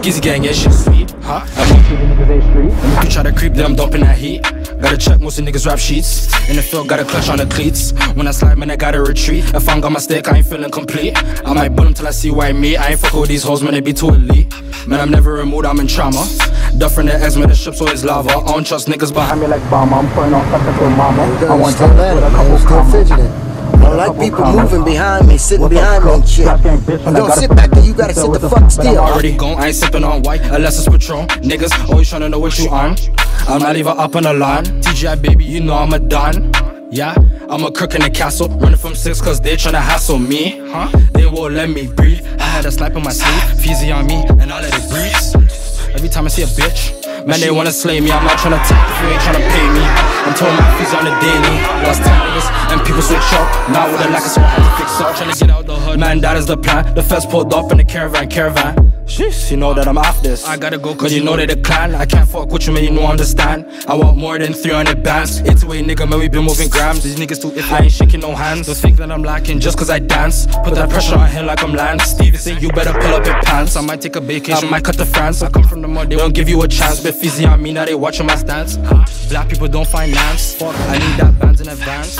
Skizzy gang, yeah, shit sweet, huh? And most of the niggas ain't street. And if you try to creep, then I'm dumping that heat. Gotta check most of the niggas rap sheets. In the field, gotta clutch on the cleats. When I slide, man, I gotta retreat. If I ain't got my stick, I ain't feeling complete. I might bull them till I see why me. I ain't fuckin' with these hoes, man, they be too elite. Man, I'm never in mood, I'm in trauma. Duff from the X, man, the ship's always lava. I don't trust niggas behind me like Bama. I'm putting on something for mama. I want to with a couple fidgeting. I don't like people moving behind me, sitting behind me and shit. Don't sit back there, you gotta sit the fuck still. I'm already gone, I ain't sipping on white unless it's Patron. Niggas always tryna know what you on. I'm not even up on the line. TGI baby, you know I'm a don. Yeah, I'm a crook in the castle, running from 6 cause they tryna hassle me, huh? They won't let me breathe. I had a snipe in my sleeve, Feezy on me, and I let it breathe. Every time I see a bitch, man, they wanna slay me. I'm not tryna tap if you ain't tryna pay me. I'm told my fees on the daily. Lost 10 niggas and people switch up. Now with a lack of so I had to fix up. Tryna get out the hood, man, that is the plan. The feds pulled up in the caravan. Sheesh, you know that I'm off this. I gotta go cause you know they the clan. I can't fuck with you, man, you know understand. I want more than 300 bands. 8-way nigga, man, we been moving grams. These niggas too iffy, I ain't shaking no hands. Don't think that I'm lacking just cause I dance. Put that pressure on him like I'm Lance. Stevie say you better pull up your pants. I might take a vacation, I might cut to France. I come from the mud, they won't give you a chance. But Feezy on me, now they watching my stance. Black people don't finance. Fuck, I need that bands in advance.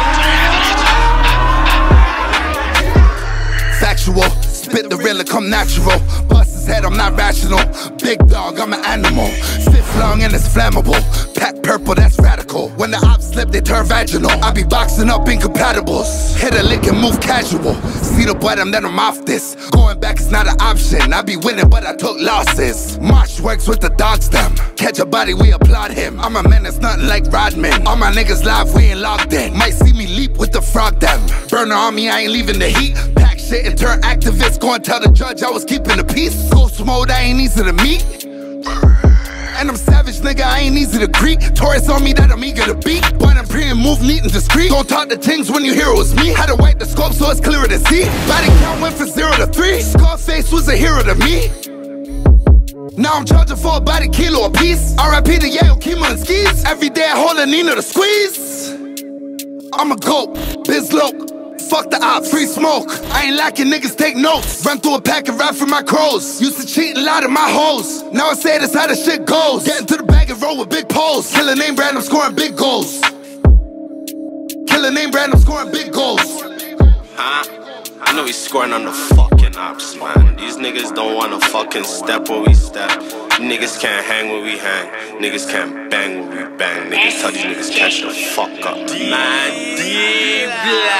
Factual, spit the real and come natural. Bust his head, I'm not rational. Big dog, I'm an animal. Stiff long and it's flammable. Pack purple, that's radical. When the ops slip, they turn vaginal. I be boxing up incompatibles. Hit a lick and move casual. See the bottom, then I'm off this. Going back is not an option. I be winning, but I took losses. March works with the dogs, them. Catch a body, we applaud him. I'm a man that's nothing like Rodman. All my niggas live, we ain't logged in. Might see me leap with the frog, them. Burner on me, I ain't leaving the heat. Pack shit and turn activist. Go and tell the judge I was keeping the peace. Ghost mode, I ain't easy to meet. And I'm savage, nigga, I ain't easy to greet. Taurus on me that I'm eager to beat. But I'm pre and move neat and discreet. Don't talk the things when you hear it was me. Had to wipe the scope so it's clearer to see. Body count went from 0 to 3. Scarface was a hero to me. Now I'm charging for about a kilo a piece. R.I.P. to Yale, Kima and Skis. Every day I hold a Nina to squeeze. I'm a goat, biz loc. Fuck the ops, free smoke. I ain't lacking, niggas take notes. Run through a pack and rap for my crows. Used to cheat a lot of my hoes. Now I say that's how the shit goes. Get into the bag and roll with big poles. Kill a name brand, I'm scoring big goals. Kill a name brand, I'm scoring big goals. Huh? I know he's scoring on the fucking ops, man. These niggas don't wanna fucking step where we step. Niggas can't hang where we hang. Niggas can't bang where we bang. Niggas tell these niggas catch the fuck up. Man, deep